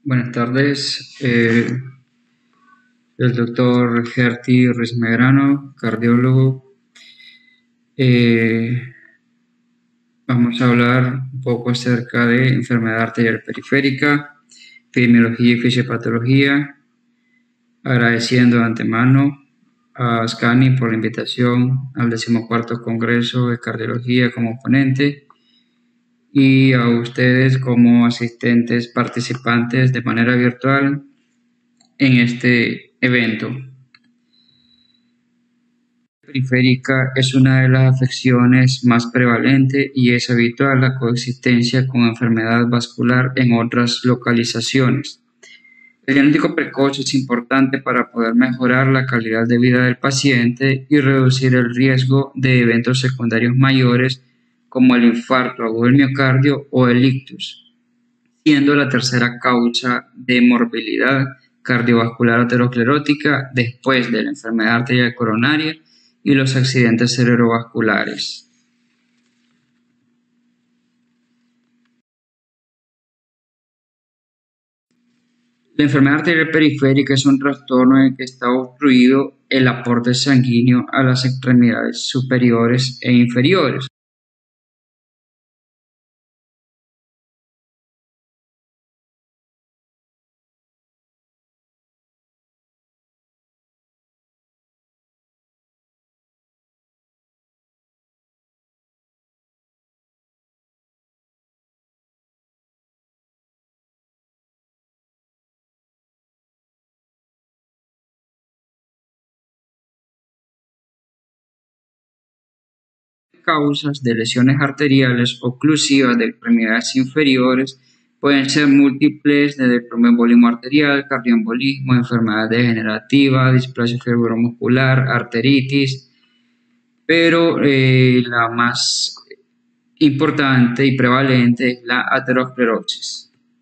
Buenas tardes, el doctor Gerty Ruiz Medrano, cardiólogo. Vamos a hablar un poco acerca de enfermedad arterial periférica, epidemiología y fisiopatología, agradeciendo de antemano a Scani por la invitación al 14º Congreso de Cardiología como ponente y a ustedes como asistentes participantes de manera virtual en este evento. Periférica es una de las afecciones más prevalentes y es habitual la coexistencia con enfermedad vascular en otras localizaciones. El diagnóstico precoz es importante para poder mejorar la calidad de vida del paciente y reducir el riesgo de eventos secundarios mayores como el infarto agudo del miocardio o el ictus, siendo la tercera causa de morbilidad cardiovascular aterosclerótica después de la enfermedad arterial coronaria y los accidentes cerebrovasculares. La enfermedad arterial periférica es un trastorno en el que está obstruido el aporte sanguíneo a las extremidades superiores e inferiores. Causas de lesiones arteriales oclusivas de extremidades inferiores pueden ser múltiples, desde el tromboembolismo arterial, cardioembolismo, enfermedad degenerativa, displasia fibromuscular, arteritis, pero la más importante y prevalente es la aterosclerosis.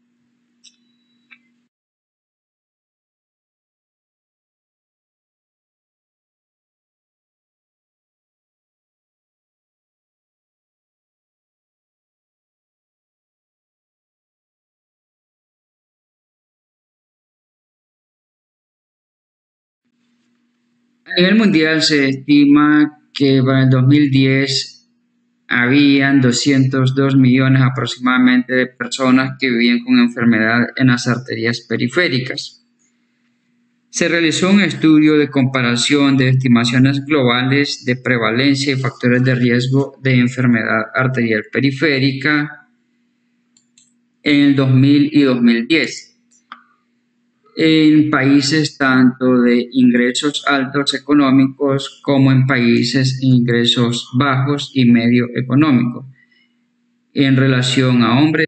A nivel mundial se estima que para el 2010 habían 202 millones aproximadamente de personas que vivían con enfermedad en las arterias periféricas. Se realizó un estudio de comparación de estimaciones globales de prevalencia y factores de riesgo de enfermedad arterial periférica en el 2000 y 2010. En países tanto de ingresos altos económicos como en países de ingresos bajos y medio económicos. En relación a hombres,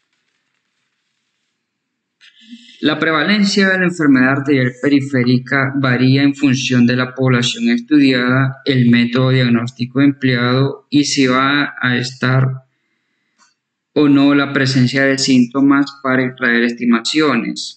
la prevalencia de la enfermedad arterial periférica varía en función de la población estudiada, el método diagnóstico empleado y si va a estar o no la presencia de síntomas para extraer estimaciones.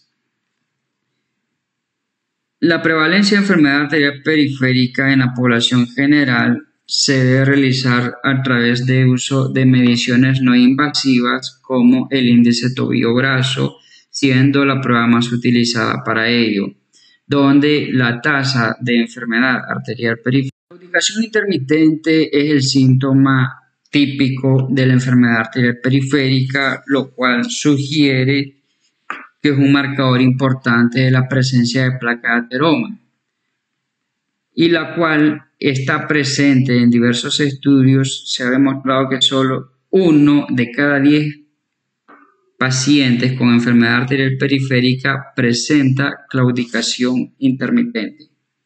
La prevalencia de enfermedad arterial periférica en la población general se debe realizar a través de uso de mediciones no invasivas como el índice tobillo-brazo, siendo la prueba más utilizada para ello, donde la tasa de enfermedad arterial periférica. La claudicación intermitente es el síntoma típico de la enfermedad arterial periférica, lo cual sugiere que es un marcador importante de la presencia de placa de ateroma, y la cual está presente en diversos estudios. Se ha demostrado que solo 1 de cada 10 pacientes con enfermedad arterial periférica presenta claudicación intermitente.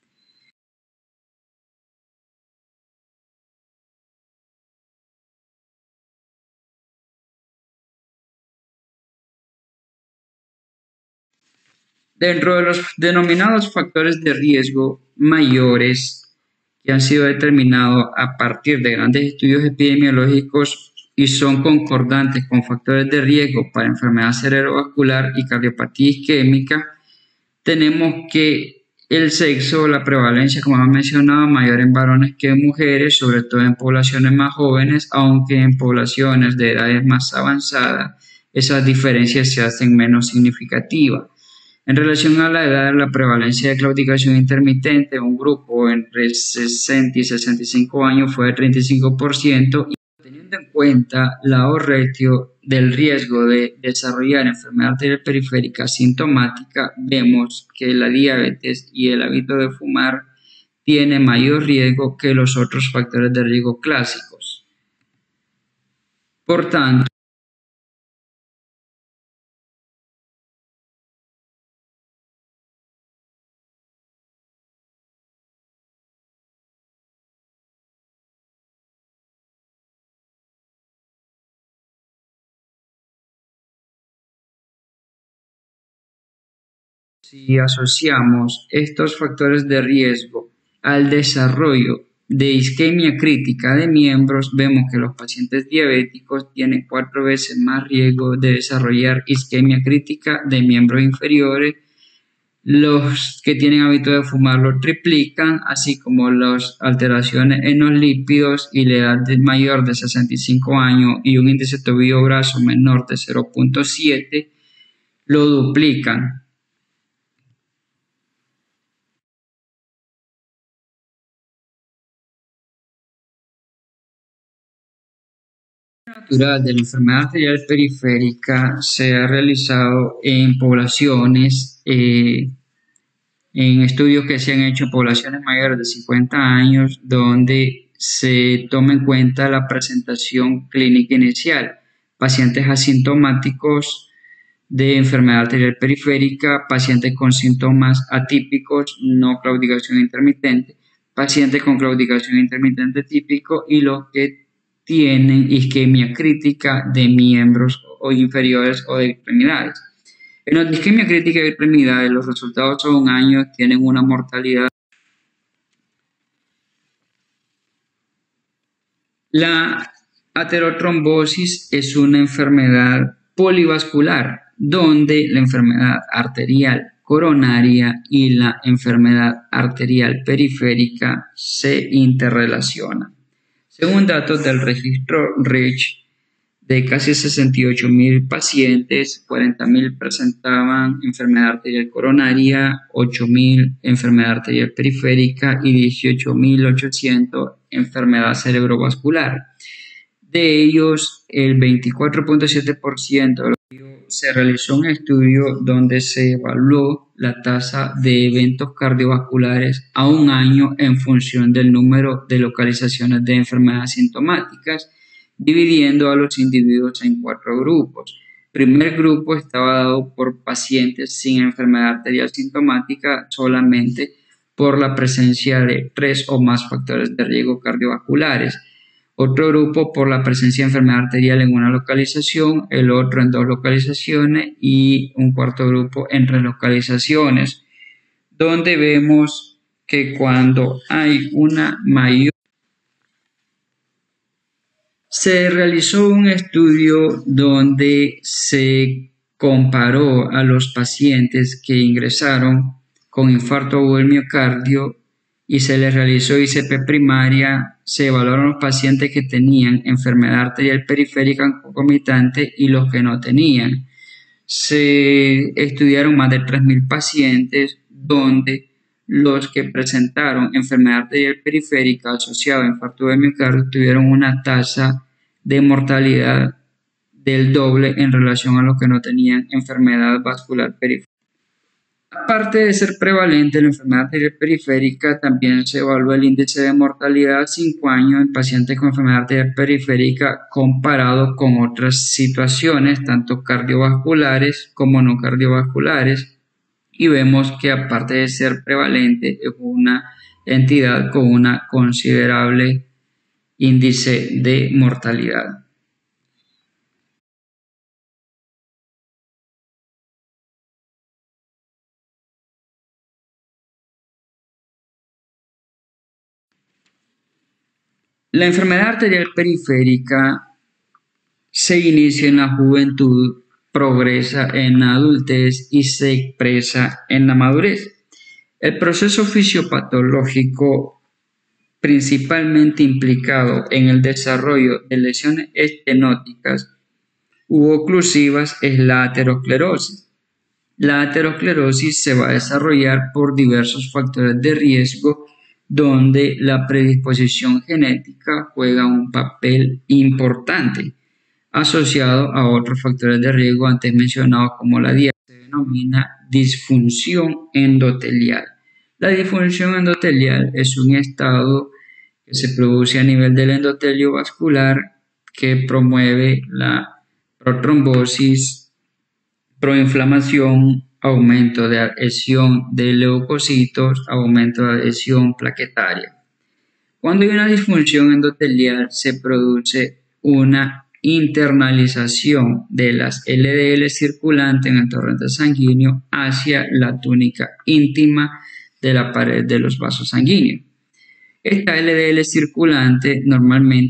Dentro de los denominados factores de riesgo mayores que han sido determinados a partir de grandes estudios epidemiológicos y son concordantes con factores de riesgo para enfermedad cerebrovascular y cardiopatía isquémica, tenemos que el sexo, la prevalencia, como hemos mencionado, mayor en varones que en mujeres, sobre todo en poblaciones más jóvenes, aunque en poblaciones de edades más avanzadas esas diferencias se hacen menos significativas. En relación a la edad, la prevalencia de claudicación intermitente en un grupo entre 60 y 65 años fue de 35%, y teniendo en cuenta la ratio del riesgo de desarrollar enfermedad arterial periférica asintomática, vemos que la diabetes y el hábito de fumar tiene mayor riesgo que los otros factores de riesgo clásicos. Por tanto, si asociamos estos factores de riesgo al desarrollo de isquemia crítica de miembros, vemos que los pacientes diabéticos tienen 4 veces más riesgo de desarrollar isquemia crítica de miembros inferiores. Los que tienen hábito de fumar lo triplican, así como las alteraciones en los lípidos y la edad mayor de 65 años y un índice tobillo-brazo menor de 0.7 lo duplican. Natural de la enfermedad arterial periférica se ha realizado en poblaciones, en estudios que se han hecho en poblaciones mayores de 50 años, donde se toma en cuenta la presentación clínica inicial, pacientes asintomáticos de enfermedad arterial periférica, pacientes con síntomas atípicos, no claudicación intermitente, pacientes con claudicación intermitente típico y los que tienen isquemia crítica de miembros o inferiores o de extremidades. En la isquemia crítica de extremidades, los resultados a un año tienen una mortalidad. La aterotrombosis es una enfermedad polivascular, donde la enfermedad arterial coronaria y la enfermedad arterial periférica se interrelacionan. Según datos del registro REACH, de casi 68.000 pacientes, 40.000 presentaban enfermedad arterial coronaria, 8.000 enfermedad arterial periférica y 18.800 enfermedad cerebrovascular. De ellos, el 24.7% se realizó un estudio donde se evaluó la tasa de eventos cardiovasculares a un año en función del número de localizaciones de enfermedades sintomáticas, dividiendo a los individuos en 4 grupos. El primer grupo estaba dado por pacientes sin enfermedad arterial sintomática solamente por la presencia de 3 o más factores de riesgo cardiovasculares. Otro grupo por la presencia de enfermedad arterial en una localización, el otro en 2 localizaciones y un cuarto grupo en 3 localizaciones, donde vemos que cuando hay una mayor... Se realizó un estudio donde se comparó a los pacientes que ingresaron con infarto agudo del miocardio y se les realizó ICP primaria. Se evaluaron los pacientes que tenían enfermedad arterial periférica concomitante y los que no tenían. Se estudiaron más de 3.000 pacientes, donde los que presentaron enfermedad arterial periférica asociada a infarto del miocardio tuvieron una tasa de mortalidad del doble en relación a los que no tenían enfermedad vascular periférica. Aparte de ser prevalente la enfermedad arterial periférica, también se evalúa el índice de mortalidad a 5 años en pacientes con enfermedad arterial periférica comparado con otras situaciones, tanto cardiovasculares como no cardiovasculares, y vemos que aparte de ser prevalente es una entidad con una considerable índice de mortalidad. La enfermedad arterial periférica se inicia en la juventud, progresa en la adultez y se expresa en la madurez. El proceso fisiopatológico principalmente implicado en el desarrollo de lesiones estenóticas u oclusivas es la aterosclerosis. La aterosclerosis se va a desarrollar por diversos factores de riesgo donde la predisposición genética juega un papel importante, asociado a otros factores de riesgo antes mencionados como la diabetes. Se denomina disfunción endotelial. La disfunción endotelial es un estado que se produce a nivel del endotelio vascular que promueve la protrombosis, proinflamación, aumento de adhesión de leucocitos, aumento de adhesión plaquetaria. Cuando hay una disfunción endotelial se produce una internalización de las LDL circulantes en el torrente sanguíneo hacia la túnica íntima de la pared de los vasos sanguíneos. Esta LDL circulante normalmente,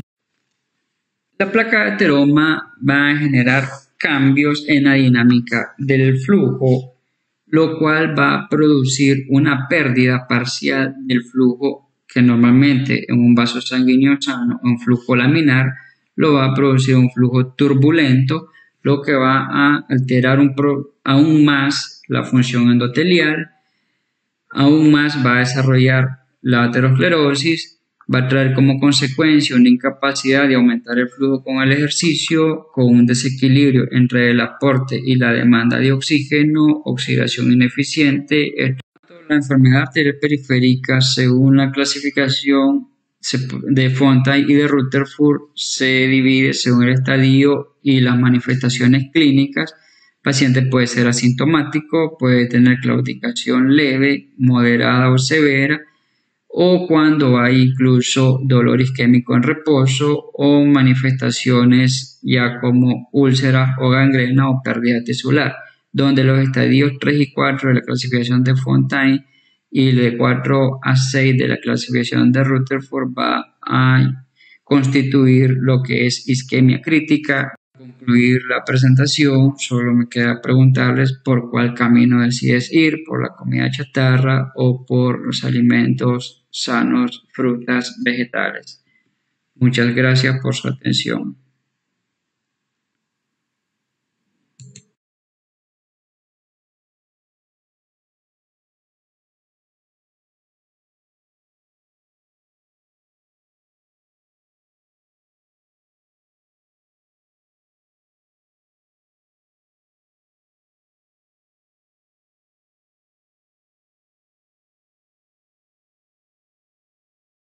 la placa de ateroma va a generar cambios en la dinámica del flujo, lo cual va a producir una pérdida parcial del flujo que normalmente en un vaso sanguíneo sano, un flujo laminar, lo va a producir un flujo turbulento, lo que va a alterar aún más la función endotelial, aún más va a desarrollar la aterosclerosis, va a traer como consecuencia una incapacidad de aumentar el flujo con el ejercicio, con un desequilibrio entre el aporte y la demanda de oxígeno, oxidación ineficiente. La enfermedad arterial periférica, según la clasificación de Fontaine y de Rutherford, se divide según el estadio y las manifestaciones clínicas. El paciente puede ser asintomático, puede tener claudicación leve, moderada o severa, o cuando hay incluso dolor isquémico en reposo o manifestaciones ya como úlceras o gangrena o pérdida tisular, donde los estadios 3 y 4 de la clasificación de Fontaine y de 4 a 6 de la clasificación de Rutherford va a constituir lo que es isquemia crítica. Para concluir la presentación, solo me queda preguntarles por cuál camino decides ir, por la comida chatarra o por los alimentos sanos, frutas, vegetales. Muchas gracias por su atención.